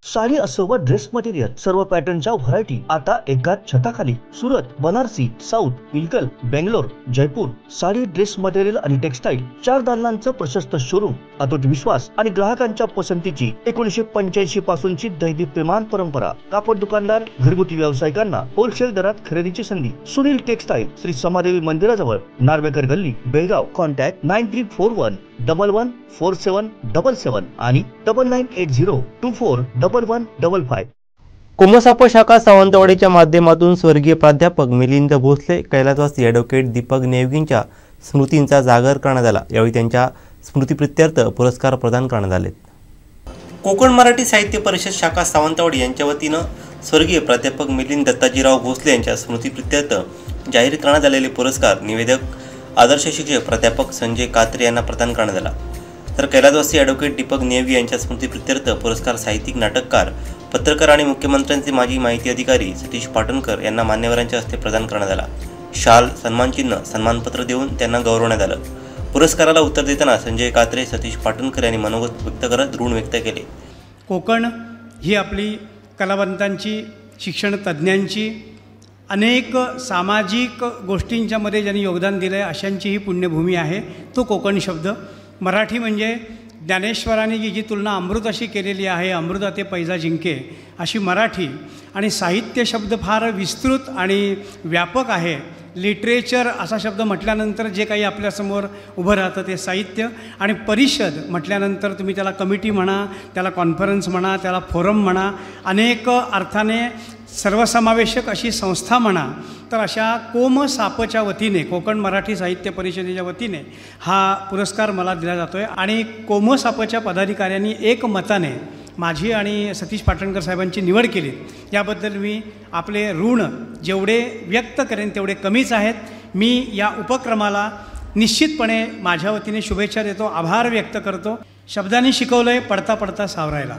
साडी असो व dress material सर्व पॅटर्नच्या व्हरायटी आता एकाच छताखाली. सुरत, बनारसी, साऊथ, पिलकल, बेंगलोर, जयपूर. साडी, ड्रेस मटेरियल आणि टेक्सटाईल 4 दालनांचं प्रशस्त शोरूम. अतूट विश्वास आणि ग्राहकांच्या पसंतीची 1985 पासूनची दैदिप्यमान परंपरा. कापड दुकानदार, घरगुती व्यावसायिकांना होलसेल दरात खरेदीची संधी. सुनील टेक्सटाईल, श्री समादेवी मंदिराजवळ, नार्वेकर गल्ली, बेळगाव. कॉन्टॅक्ट 9341114777 आणि 9980241155. कोमसाप शाखा सावंतवाडीच्या माध्यमातून स्वर्गीय प्राध्यापक मिलिंद भोसले, कैलासवासी ॲडव्होकेट दीपक नेवगींच्या स्मृतींचा जागर करण्यात आला. यावेळी त्यांच्या स्मृतिप्रित्यर्थ पुरस्कार प्रदान करण्यात आले. कोकण मराठी साहित्य परिषद शाखा सावंतवाडी यांच्या वतीनं स्वर्गीय प्राध्यापक मिलिंद दत्ताजीराव भोसले यांच्या स्मृतिप्रित्यर्थ जाहीर करण्यात आलेले पुरस्कार निवेदक आदर्श शिक्षक प्राध्यापक संजय कात्रे यांना प्रदान करण्यात आला. तर कैलासवासी ॲडव्होकेट दीपक नेवगी यांच्या स्मृतिप्रित्यर्थ पुरस्कार साहित्यिक, नाटककार, पत्रकार आणि मुख्यमंत्र्यांचे माजी माहिती अधिकारी सतीश पाटणकर यांना मान्यवरांच्या हस्ते प्रदान करण्यात आला. शाल, सन्मानचिन्ह, सन्मानपत्र देऊन त्यांना गौरवण्यात आलं. पुरस्काराला उत्तर देताना संजय कात्रे, सतीश पाटणकर यांनी मनोगत व्यक्त करत ऋण व्यक्त केले. कोकण ही आपली कलावंतांची, शिक्षण तज्ज्ञांची, अनेक सामाजिक गोष्टींच्यामध्ये ज्यांनी योगदान दिलं आहे अशांची ही पुण्यभूमी आहे. तो कोकण शब्द मराठी म्हणजे ज्ञानेश्वरांनी जी तुलना अमृत अशी केलेली आहे, अमृता ते पैजा जिंके, अशी मराठी. आणि साहित्य शब्द फार विस्तृत आणि व्यापक आहे. लिटरेचर असा शब्द म्हटल्यानंतर जे काही आपल्यासमोर उभं राहतं ते साहित्य. आणि परिषद म्हटल्यानंतर तुम्ही त्याला कमिटी म्हणा, त्याला कॉन्फरन्स म्हणा, त्याला फोरम म्हणा, अनेक अर्थाने सर्वसमावेशक अशी संस्था म्हणा. तर अशा कोमसापच्या वतीने, कोकण मराठी साहित्य परिषदेच्या वतीने हा पुरस्कार मला दिला जातो आहे. आणि कोमसापच्या पदाधिकाऱ्यांनी एकमताने माझी आणि सतीश पाटणकर साहेबांची निवड केली. याबद्दल मी आपले ऋण जेवढे व्यक्त करेन तेवढे कमीच आहेत. मी या उपक्रमाला निश्चितपणे माझ्या वतीने शुभेच्छा देतो, आभार व्यक्त करतो. शब्दांनी शिकवलं आहे पडता पडता सावरायला,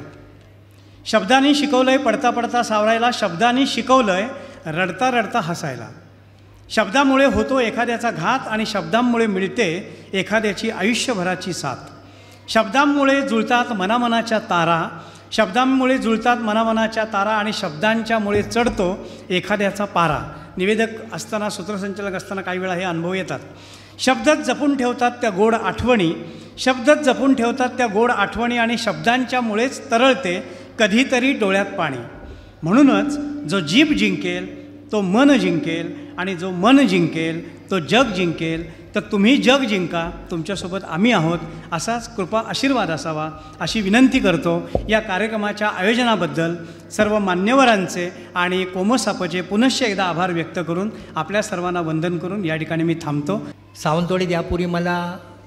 शब्दांनी शिकवलं आहे पडता पडता सावरायला, शब्दांनी शिकवलं आहे रडता रडता हसायला. शब्दामुळे होतो एखाद्याचा घात आणि शब्दांमुळे मिळते एखाद्याची आयुष्यभराची साथ. शब्दांमुळे जुळतात मनामनाच्या तारा, शब्दांमुळे जुळतात मनामनाच्या तारा आणि शब्दांच्यामुळे चढतो एखाद्याचा पारा. निवेदक असताना, सूत्रसंचालक असताना काही वेळा हे अनुभव येतात. शब्दच जपून ठेवतात त्या गोड आठवणी, शब्दच जपून ठेवतात त्या गोड आठवणी आणि शब्दांच्यामुळेच तरळते कधीतरी डोळ्यात पाणी. म्हणूनच जो जीभ जिंकेल तो मन जिंकेल आणि जो मन जिंकेल तो जग जिंकेल. तर तुम्ही जग जिंका, तुमच्यासोबत आम्ही आहोत, असाच कृपा आशीर्वाद असावा अशी विनंती करतो. या कार्यक्रमाच्या आयोजनाबद्दल सर्व मान्यवरांचे आणि कोमसापचे पुनश्च एकदा आभार व्यक्त करून आपल्या सर्वांना वंदन करून या ठिकाणी मी थांबतो. सावंतवाडीत यापूर्वी मला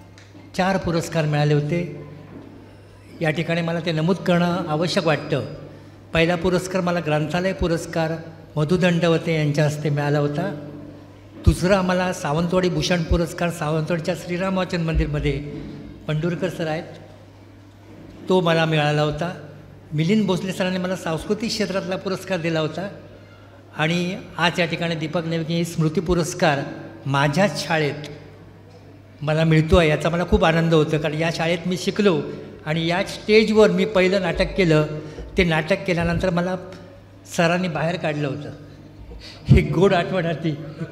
4 पुरस्कार मिळाले होते. या ठिकाणी मला ते नमूद करणं आवश्यक वाटतं. पहिला पुरस्कार मला ग्रंथालय पुरस्कार मधु दंडवते यांच्या हस्ते मिळाला होता. दुसरा मला सावंतवाडी भूषण पुरस्कार सावंतवाडीच्या श्रीराम वाचन मंदिरमध्ये पंढुरकर सर आहेत, तो मला मिळाला होता. मिलिंद भोसले सरांनी मला सांस्कृतिक क्षेत्रातला पुरस्कार दिला होता. आणि आज या ठिकाणी दीपक नेवगी स्मृती पुरस्कार माझ्याच शाळेत मला मिळतो आहे, याचा मला खूप आनंद होतो. कारण या शाळेत मी शिकलो आणि या स्टेजवर मी पहिलं नाटक केलं. ते नाटक केल्यानंतर मला सरांनी बाहेर काढलं होतं. हे गोड आठवण ती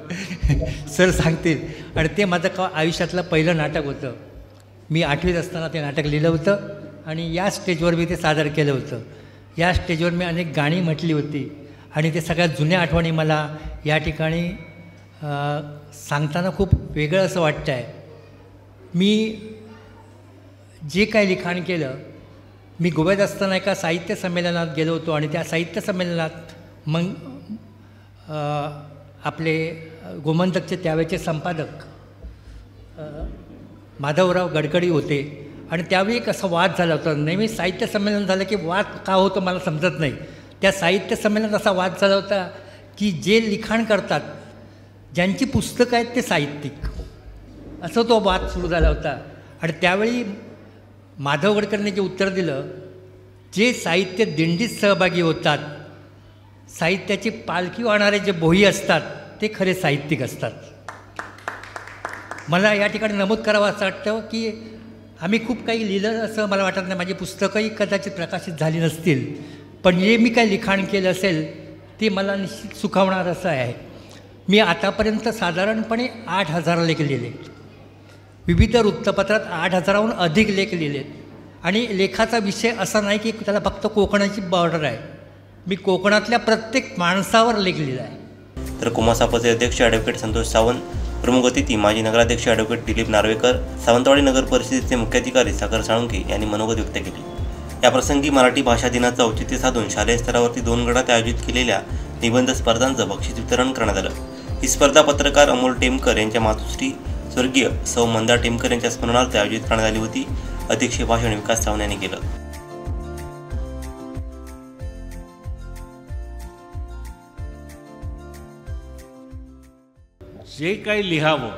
सर सांगतील. आणि ते माझं आयुष्यातलं पहिलं नाटक होतं. मी 8वीत असताना ते नाटक लिहिलं होतं आणि या स्टेजवर मी ते सादर केलं होतं. या स्टेजवर मी अनेक गाणी म्हटली होती आणि ते सगळ्यात जुन्या आठवणी मला या ठिकाणी सांगताना खूप वेगळं असं वाटतं आहे. मी जे काही लिखाण केलं, मी गोव्यात असताना एका साहित्य संमेलनात गेलो होतो आणि त्या साहित्य संमेलनात मग आपले गोमंतकचे त्यावेळेचे संपादक माधवराव गडकरी होते आणि त्यावेळी एक असा वाद झाला होता. नेहमी साहित्य संमेलन झालं की वाद का होतो मला समजत नाही. त्या साहित्य संमेलनात असा वाद झाला होता की जे लिखाण करतात, ज्यांची पुस्तकं आहेत ते साहित्यिक, असं तो वाद सुरू झाला होता. आणि त्यावेळी माधव गडकरींनी जे उत्तर दिलं, जे साहित्य दिंडीत सहभागी होतात, साहित्याची पालखी वाहणारे जे बोही असतात ते खरे साहित्यिक असतात. मला या ठिकाणी नमूद करावं असं वाटतं की आम्ही खूप काही लिहिलं असं मला वाटत नाही. माझी पुस्तकंही कदाचित प्रकाशित झाली नसतील, पण जे मी काही लिखाण केलं असेल ते मला निश्चित सुखावणार असं आहे. मी आतापर्यंत साधारणपणे 8,000 लेख लिहिले, विविध वृत्तपत्रात 8,000हून अधिक लेख लिहिलेत. आणि लेखाचा विषय असा नाही की त्याला फक्त कोकणाची बॉर्डर आहे. मी कोकणातल्या प्रत्येक माणसावर लेख लिहिला आहे. तर कुमासापचे अध्यक्ष ॲडव्होकेट संतोष सावंत, प्रमुख अतिथी माजी नगराध्यक्ष ॲडव्होकेट दिलीप नार्वेकर, सावंतवाडी नगर परिषदेचे मुख्याधिकारी सागर साळुंखे यांनी मनोगत व्यक्त केले. या प्रसंगी मराठी भाषा दिनाचं औचित्य साधून शालेय स्तरावरती 2 गटात आयोजित केलेल्या निबंध स्पर्धांचं बक्षीस वितरण करण्यात आलं. ही स्पर्धा पत्रकार अमोल टेमकर यांच्या मातोश्री स्वर्गीय सौ मंदा टेमकर यांच्या स्मरणार्थ आयोजित करण्यात आली होती. अध्यक्षीय भाषण विकास चव्हाण यांनी केलं. जे काही लिहावं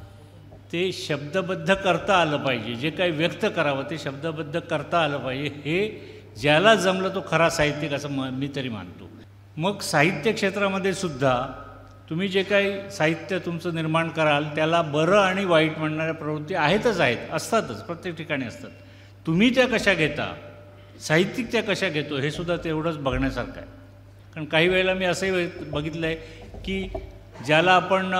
ते शब्दबद्ध करता आलं पाहिजे, जे काही व्यक्त करावं ते शब्दबद्ध करता आलं पाहिजे. हे ज्याला जमलं तो खरा साहित्यिक असं मी तरी मानतो. मग साहित्य क्षेत्रामध्ये सुद्धा तुम्ही जे काही साहित्य तुमचं निर्माण कराल त्याला बरं आणि वाईट म्हणणाऱ्या प्रवृत्ती आहेतच, असतातच, प्रत्येक ठिकाणी असतात. तुम्ही त्या कशा घेता, साहित्यिक त्या कशा घेतो हे सुद्धा तेवढंच बघण्यासारखं आहे. कारण काही वेळेला मी असंही बघितलं आहे की ज्याला आपण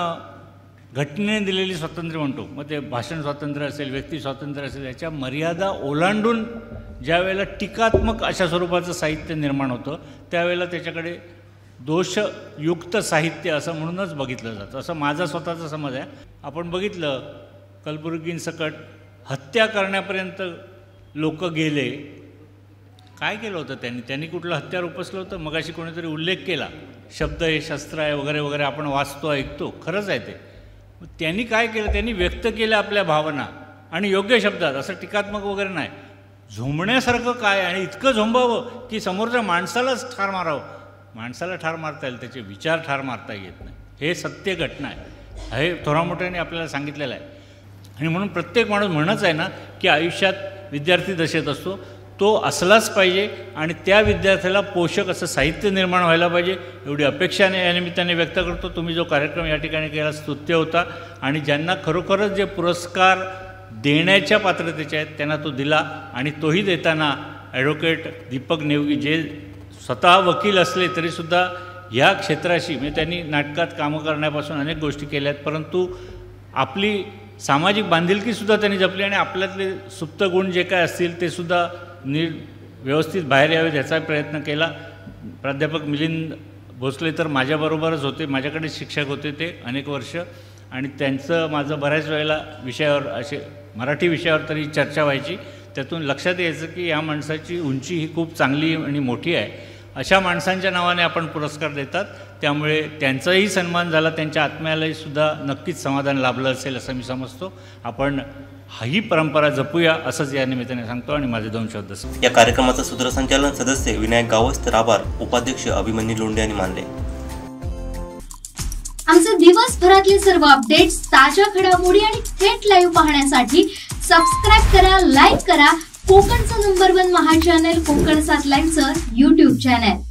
घटनेने दिलेली स्वातंत्र्य म्हणतो, मग ते भाषण स्वातंत्र्य असेल, व्यक्ती स्वातंत्र्य असेल, याच्या मर्यादा ओलांडून ज्या वेळेला टीकात्मक अशा स्वरूपाचं साहित्य निर्माण होतं त्यावेळेला त्याच्याकडे दोषयुक्त साहित्य असं म्हणूनच बघितलं जातं, असं माझा स्वतःचा समज आहे. आपण बघितलं कलबुर्गींसकट हत्या करण्यापर्यंत लोक गेले. काय केलं होतं त्यांनी कुठलं हत्यार उपसलं होतं? मगाशी कोणीतरी उल्लेख केला, शब्द हे शस्त्र आहे वगैरे वगैरे, आपण वाचतो ऐकतो, खरंच आहे ते. त्यांनी काय केलं, त्यांनी व्यक्त केल्या आपल्या भावना आणि योग्य शब्दात, असं टीकात्मक वगैरे नाही. झोंबण्यासारखं काय, आणि इतकं झोंबावं की समोरच्या माणसालाच ठार मारावं. माणसाला ठार मारता येईल, त्याचे विचार ठार मारता येत नाही. हे सत्य घटना आहे, हे थोरामोठ्याने आपल्याला सांगितलेलं आहे. आणि म्हणून प्रत्येक माणूस म्हणच आहे ना की आयुष्यात विद्यार्थी दशेत असतो, तो असलाच पाहिजे आणि त्या विद्यार्थ्याला पोषक असं साहित्य निर्माण व्हायला पाहिजे, एवढी अपेक्षाने या निमित्ताने व्यक्त करतो. तुम्ही जो कार्यक्रम या ठिकाणी केला स्तुत्य होता, आणि ज्यांना खरोखरच जे पुरस्कार देण्याच्या पात्रतेचे आहेत त्यांना तो दिला. आणि तोही देताना ॲडव्होकेट दीपक नेवगी जे स्वतः वकील असले तरीसुद्धा ह्या क्षेत्राशी, म्हणजे त्यांनी नाटकात कामं करण्यापासून अनेक गोष्टी केल्या आहेत, परंतु आपली सामाजिक बांधिलकीसुद्धा त्यांनी जपली आणि आपल्यातले सुप्त गुण जे काय असतील ते सुद्धा व्यवस्थित बाहेर यावेत याचा प्रयत्न केला. प्राध्यापक मिलिंद भोसले तर माझ्याबरोबरच होते, माझ्याकडे शिक्षक होते ते अनेक वर्ष, आणि त्यांचं माझं बऱ्याच वेळेला विषयावर असे मराठी विषयावर तरी चर्चा व्हायची. त्यातून लक्षात यायचं की या माणसाची उंची ही खूप चांगली आणि मोठी आहे. अशा माणसांच्या नावाने आपण पुरस्कार देतात, त्यामुळे त्यांचाही सन्मान झाला, त्यांच्या आत्म्यालाही सुद्धा नक्कीच समाधान लाभलं असेल असं मी समजतो. आपण ही परंपरा जपूया असंच या निमित्ताने सांगतो आणि माझे 2 शब्द. या कार्यक्रमाचं सूत्रसंचालन सदस्य विनायक गावस तर आभार उपाध्यक्ष अभिमन्यू लोंढे यांनी मानले. आमचे दिवसभरातले सर्व अपडेट्स, ताज्या घडामोडी आणि थेट लाईव्ह पाहण्यासाठी सबस्क्राईब करा, लाईक करा कोकणचं नंबर 1 महा चॅनल कोकण 7 लाईव्हचं YouTube चॅनल.